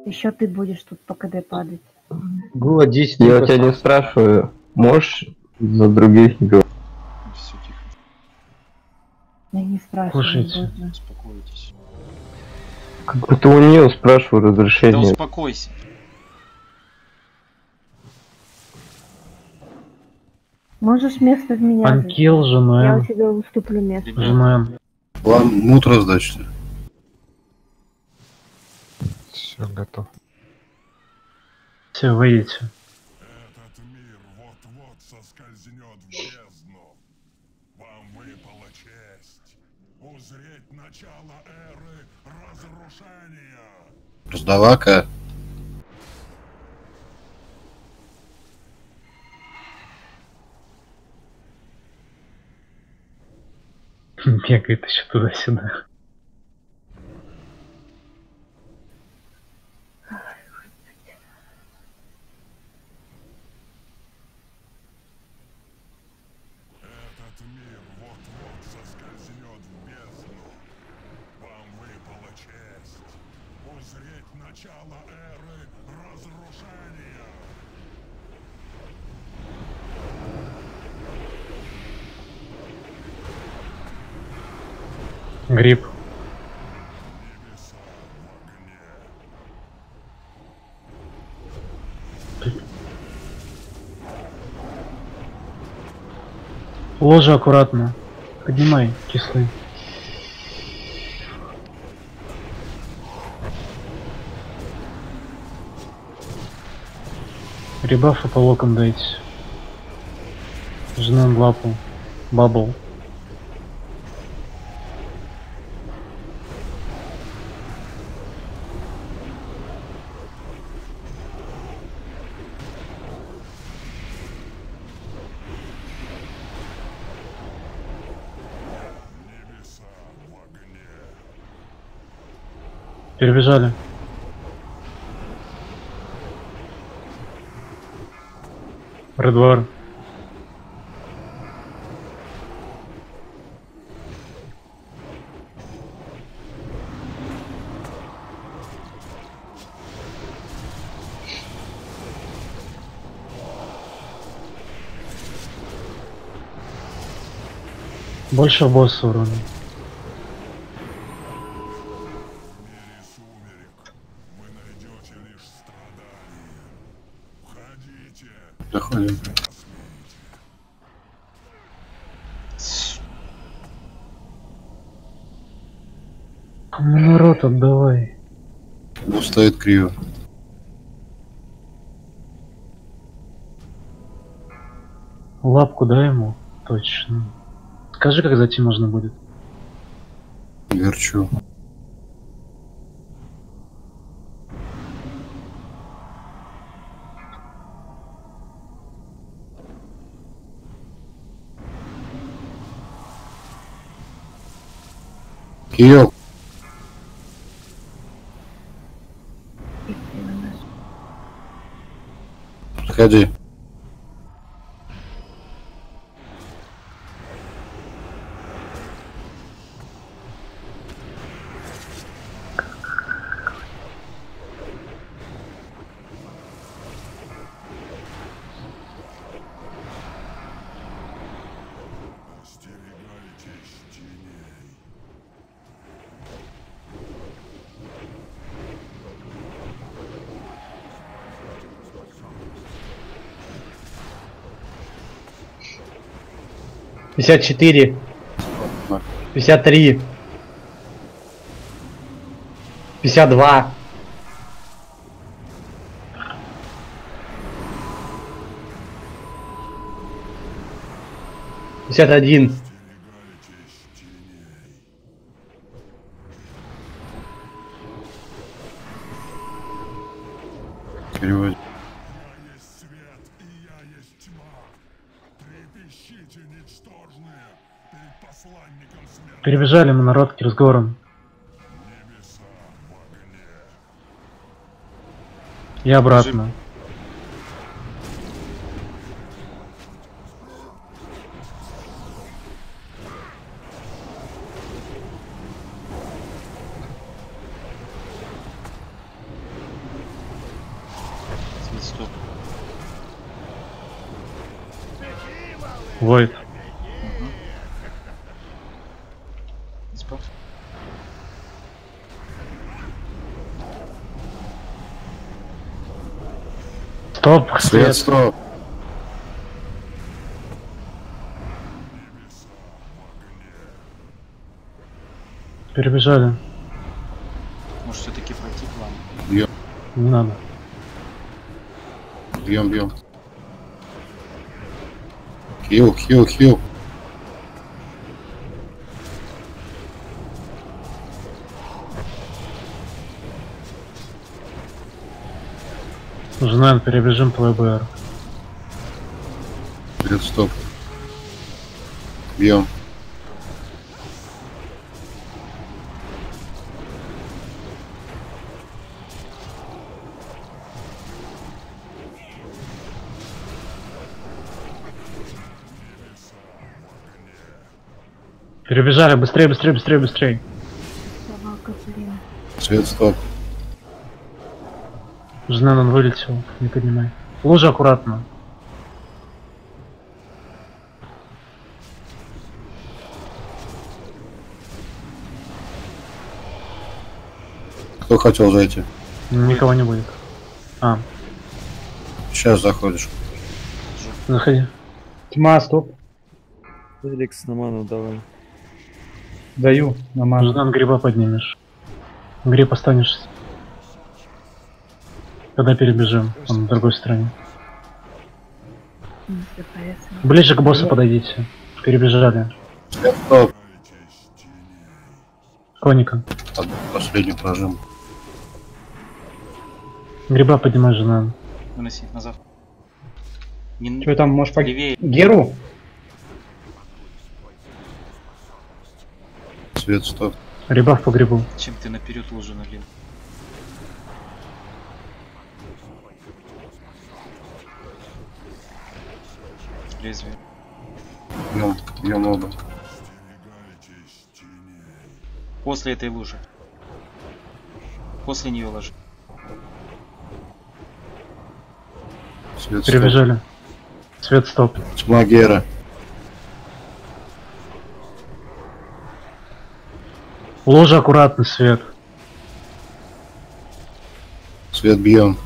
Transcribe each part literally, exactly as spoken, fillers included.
Еще ты будешь тут по КД падать. Было десять. Я у тебя не спрашиваю. Можешь за других не говорить? Все тихо. Я не спрашиваю. Кушайте. Успокойтесь. Как будто у нее спрашиваю Да разрешение. успокойся. Можешь место в меня занять? Анкил, Я жена. у тебя уступлю место. Ребят, Жена. Вам мут раздать, что ли? Все, готов. Все, выйдите. Этот мир вот-вот соскользнет в бездну. Вам выпала честь узреть начало эры разрушения. Раздавака. Бегает еще туда-сюда. Этот мир вот-вот соскользнет в бездну. Вам выпала честь узреть начало эры разрушения. Гриб. Небеса в огне. Ложа аккуратно. Поднимай, кислый. Ребафа по локам дайте. Жена лапу. Бабл. Небеса в огне. Перебежали. Редвар. Больше босса урона. В мире сумерек вы найдете лишь страдания. Входите. Заходим. Кому народ отдавай. Ну, стоит криво. Лапку дай ему. Точно. Скажи, как зайти можно будет. Верчу. Киёк. Подходи. Остерегайтесь теней. пятьдесят четыре. пятьдесят три. пятьдесят два. пятьдесят один. Остерегайтесь теней. Переводим. Я есть свет, и я есть тьма. Трепещите, ничтожные, перед посланником смерти. Перебежали мы народки разговором. Небеса в огне. И обратно. стоп. Войд. Угу. Спот. Стоп, Свет, свет. стоп. Перебежали. Может все-таки пройти план? Бьем, Не надо. бьем, бьем. Хил, хил, хил. Жена, перебежим по ВБР. Свет, стоп. Бьем. Перебежали, быстрее, быстрее, быстрее, быстрее. Собака, блин. Свет, стоп. Жена, он вылетел, не поднимай. Лужа аккуратно. Кто хотел зайти? Никого не будет. А, Сейчас заходишь. заходи. Тьма, стоп. Феликс на ману давай. Даю на ману. Жена, гриба поднимешь. Гриб останешься. Когда перебежим, он на другой стороне. М, ДПС. Ближе к боссу подойдите. Перебежали. Свет, стоп. Коника. Под- Последний прожим. Гриба поднимай, жена. Выноси назад. Не... Что там, можешь по Левее. Геру? Свет, стоп. Ребав по грибу. Чем ты наперед лужу налил? Лезвие. Бьем, бьем оба. После этой лужи. После нее ложи. Свет, стоп. Перебежали. Свет, стоп. Тьма, Гера. Ложа аккуратно, свет. Свет, бьем.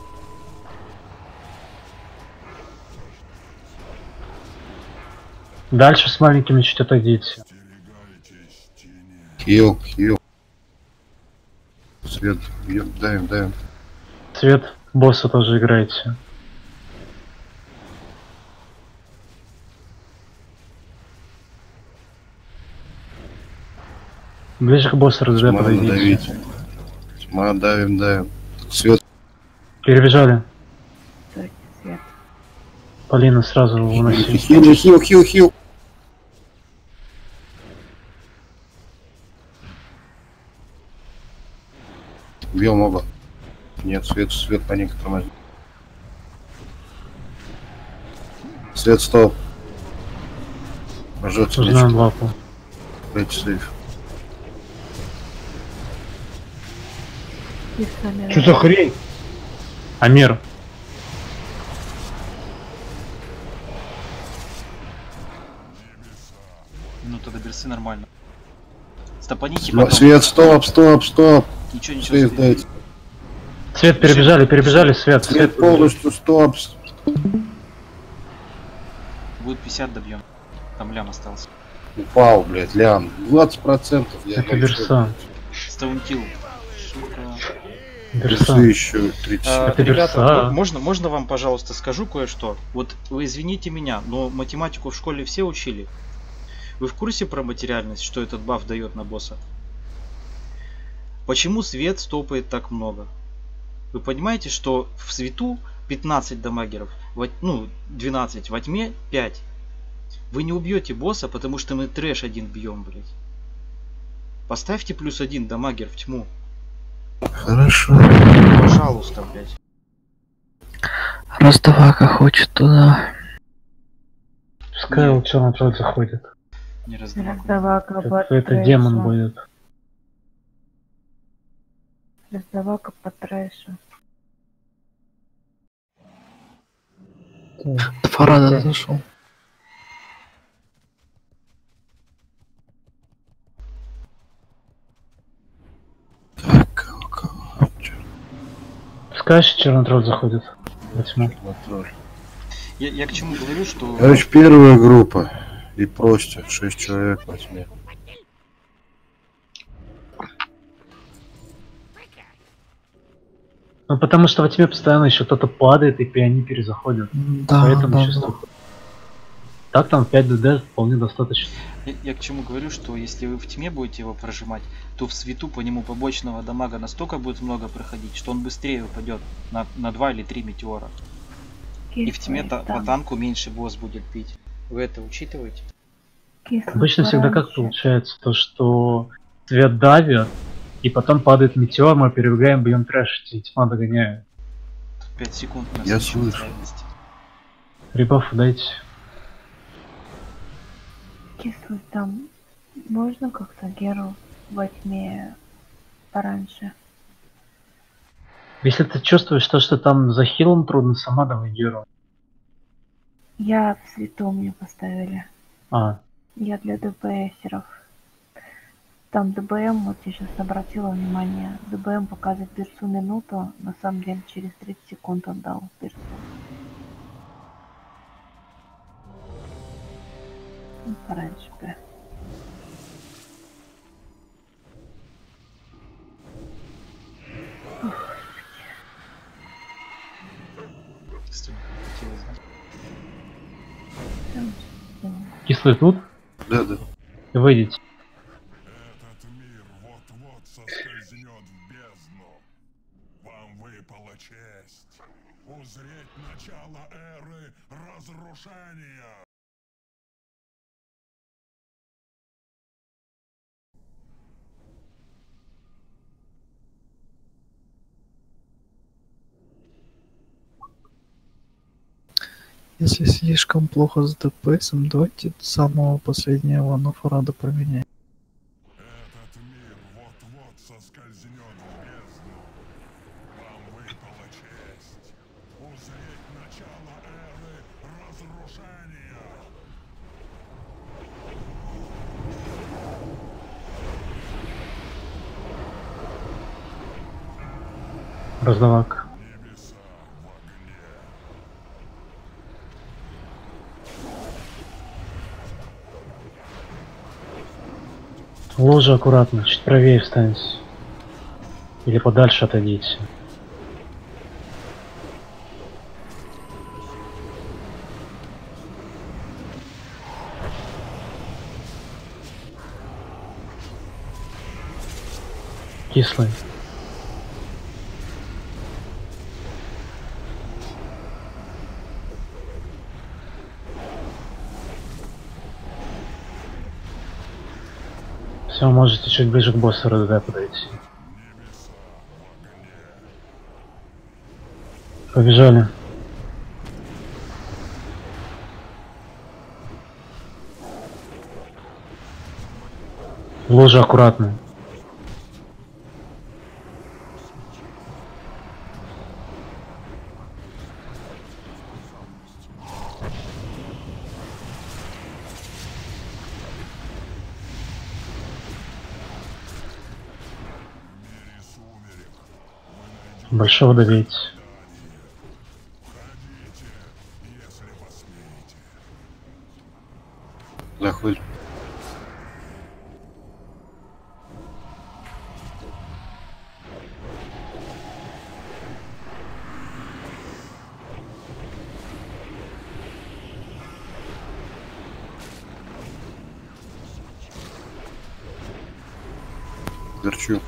Дальше с маленькими чуть отойдите. Хил, хил. Свет, бьем, давим, давим. Свет, босса тоже играйте. Ближе к боссу РЗ Тьма, подойдите. давить. Тьма, давим, давим. Свет, Перебежали. Стойте, свет. Полина сразу уноси. хил, хил, хил, хил. Бьем оба. Нет, свет, свет по некоторым. Свет, стоп. Жжет Жена свечку. лапу. Дайте сейф. Пистолет. Что за хрень? Амир. Ну тогда берсы нормально. Стопаните Сма- потом. Свет, стоп, стоп, стоп. Ничего, ничего. Сейф свет. дайте. Свет, перебежали, перебежали, свет, свет. Свет полностью, стоп. Будет пятьдесят, добьем. Там лям остался. Упал, блядь, лям. двадцать процентов. Я Это берса. Стаунтил. Сука. Берсы Берса. еще тридцать. А, Это ребята, берса. мо- можно, можно вам, пожалуйста, скажу кое-что? Вот вы извините меня, но математику в школе все учили. Вы в курсе про материальность, что этот баф дает на босса? Почему свет стопает так много? Вы понимаете, что в свету пятнадцать дамагеров, во- ну двенадцать, во тьме пять. Вы не убьете босса, потому что мы трэш один бьем, блядь. Поставьте плюс один дамагер в тьму. Хорошо. Пожалуйста, блядь. Раздавака хочет туда. Пускай Нет. лучше наоборот заходит. Не раздавай. Раздавака Это, под это демон трэшем. будет. Раздавака под трэшем. Фарада зашел. Так, у кого? Скажешь, чернотроль заходит во тьму. Чернотроль. Я, я к чему говорю, что... Короче, первая группа. И просто шесть человек во тьме. Ну потому что во тьме постоянно еще кто-то падает и они перезаходят. Да, Поэтому да, сейчас да. так. Так там пять ДД вполне достаточно. Я, я к чему говорю, что если вы в тьме будете его прожимать, то в свету по нему побочного дамага настолько будет много проходить, что он быстрее упадет на, на два или три метеора. И в тьме та, по танку меньше босс будет бить. Вы это учитываете? Кислый Обычно всегда как пораньше. получается, то что свет давит, и потом падает метеор, мы перебегаем, бьем трэш, и тьма догоняет. пять секунд на Я свечу слышу. реальности. Ребаф дайте. Кислый там. Можно как-то Геру во тьме пораньше? Если ты чувствуешь то, что там за хилом трудно, сама давай геру. Я в свету мне поставили. А, Я для ДПСеров. Там ДБМ, вот я сейчас обратила внимание, ДБМ показывает берсу минуту, на самом деле через тридцать секунд он дал берсу. Ну, пораньше бы. Стой, хотелось знать. Там, м, кислый тут? Да, да. Выйдите. Этот мир вот-вот соскользнет в бездну. Вам выпала честь узреть начало эры разрушения. Если слишком плохо с ДПСом, давайте самого последнего на Фарада променяем. Этот мир вот-вот соскользнет в бездну. Вам выпала честь узреть начало эры разрушения. Раздавак. Небеса в огне. Ложа аккуратно, чуть правее встаньте. Или подальше отойдите. Кислый. Все, можете чуть ближе к боссу РДД подойти. Побежали. Ложа аккуратно. Большого добейте. Если посмеете. Заходим. Верчу.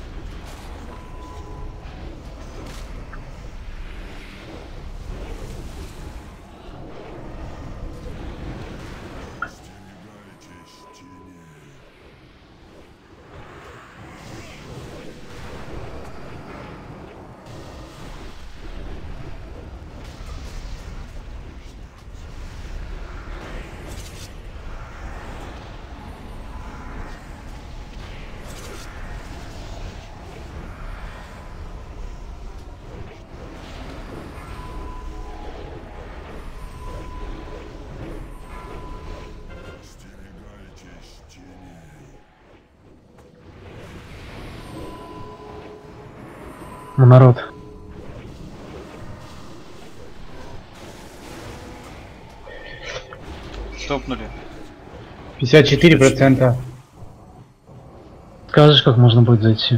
Остерегайтесь теней. Ну, народ. Стопнули. пятьдесят четыре процента. Скажешь, как можно будет зайти?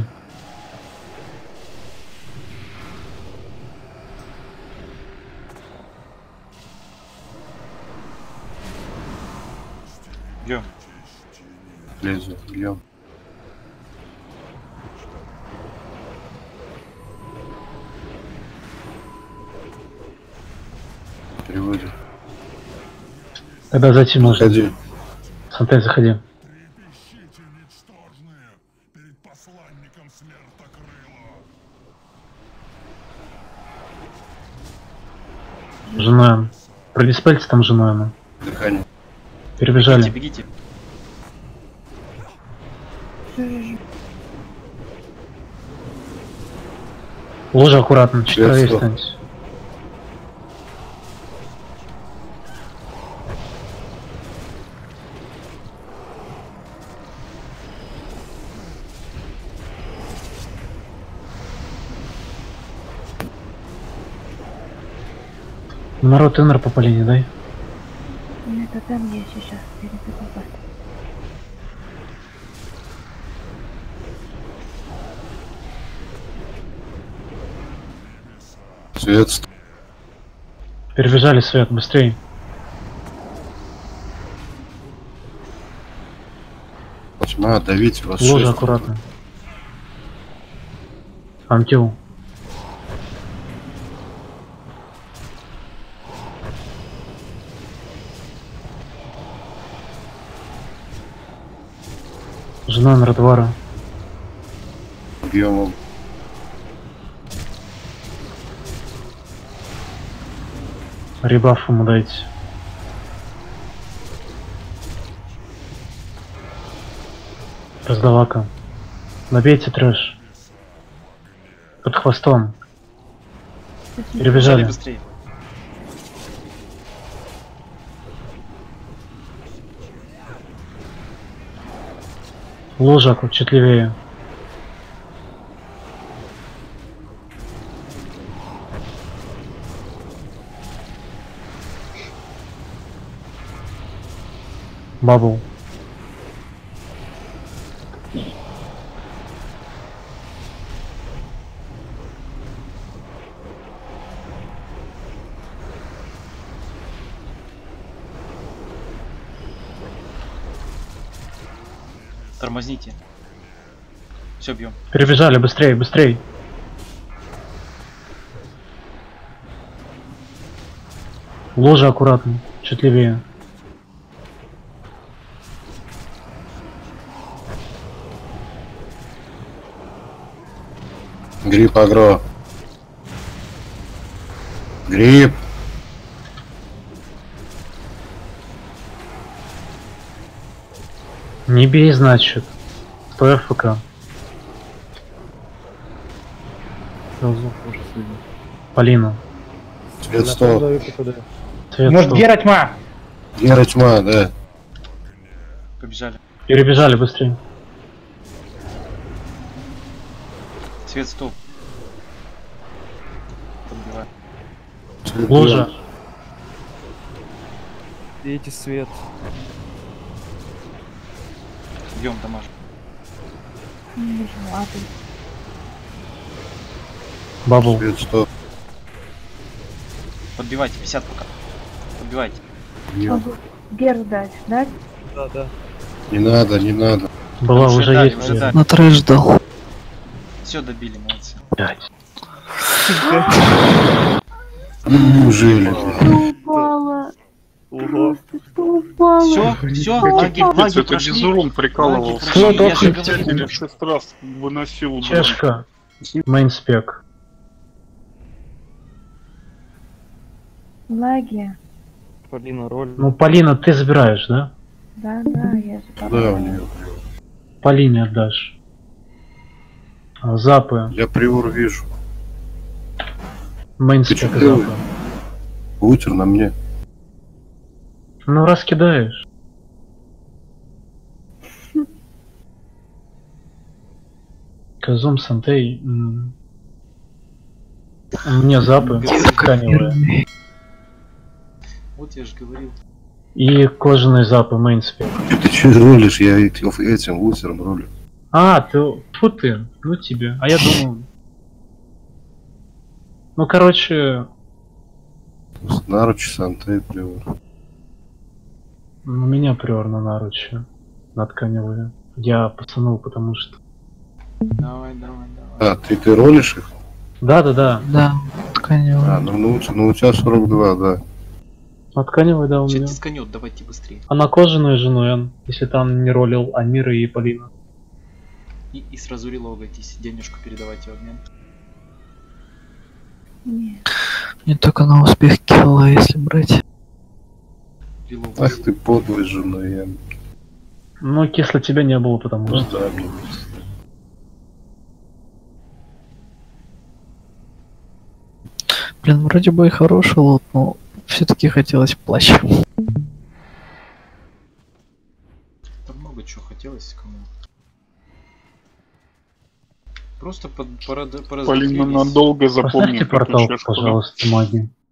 Идем. Лезу, бьем. Переводим. Тогда зайти можно. Ходи. Сантей, заходи. Трепещите, ничтожные, перед посланником смертокрыла. Женуем. Продиспельте там женуем. Дыхание. Перебежали. Бегите, бегите. Ложа аккуратно, чуть Свет, правее стоп. встаньте. Народ, инер по полине, дай. Нет, а там я сейчас перед этим поставлю. Свет. ст- Перебежали, Свет, быстрей. Тьма, давите вас. Ложа шесть. аккуратно. Антил. Жена Нардвара. Бьем. Ребаф ему дайте. Раздавака. Набейте трэш. Под хвостом. Бежали Перебежали. быстрее. Ложак, вот чуть левее. Бабл. Тормозните. Все, бьем. Перебежали, быстрее, быстрее. Ложа аккуратно, чуть левее. Гриб агро. Гриб. Не бей, значит. Стой ФК. Полина. Свет стоп. Свет, Может, стоп. Гера тьма? Гера тьма, да. Побежали. Перебежали быстрее. Свет, стоп. Подбивай. Свет Ложа. бьем. Бейте свет. Бьем, дамаж. Не вижу, а ты. Бабл. Свет стоп. Подбивайте, пятьдесят пока. Подбивайте. Бьем. Могу Геру дать, да? Да, да. Не надо, не надо. Была, Уже уже дали, есть. уже свет. дали. На трэш дал. Все добили, молодцы. Блядь. Неужели? Что упало? Ого. Что упало? Все, все, лаги, лаги Это прошли. Безурун прикалывался. Лаги прошли, Ну, я же да, говорю. Меня шесть раз выносил. блин. Чешка. Мейнспек. Лаги. Полина, роль. Ну, Полина, ты забираешь, да? Да, да, я же Да, у попала. нее. Полине отдашь. А, Запы. Я приор вижу. Мейнспек Ты и чё запы. делаешь? Бутер на мне. Ну, раскидаешь. Казум, Сантей. м, Мне запы тканевые. Вот я же говорил. И кожаные запы мейнспек. Ты че ролишь? Я этим, этим лузером ролю. А, ты... Фу ты. Ну тебе. А я думал... Ну короче... Наручи, санты, приор. У меня приор на наручи. На тканевые. Я пацанул, потому что... Давай, давай, давай. А, ты, ты ролишь их? Да-да-да. Да, тканевые. А, ну, ну, ну у тебя сорок два, да. На тканевые, да, у Чё меня. дисконет, давайте быстрее. А на кожаную жену Н, если там не ролил Амира и Полина. И, и сразу релогайтесь, денежку передавайте в обмен. Нет. Не только на успех килла, если брать. Релогайтесь. Ах ты подлый жена, я... Ну, кисло тебя не было, потому Ну что... да, мне Блин, вроде бы и хороший лот, но все-таки хотелось плащ. Там много чего хотелось кому. Просто под, пора, пора Полина надолго запомнит Поставьте эту портал, чешку, да? пожалуйста, маги.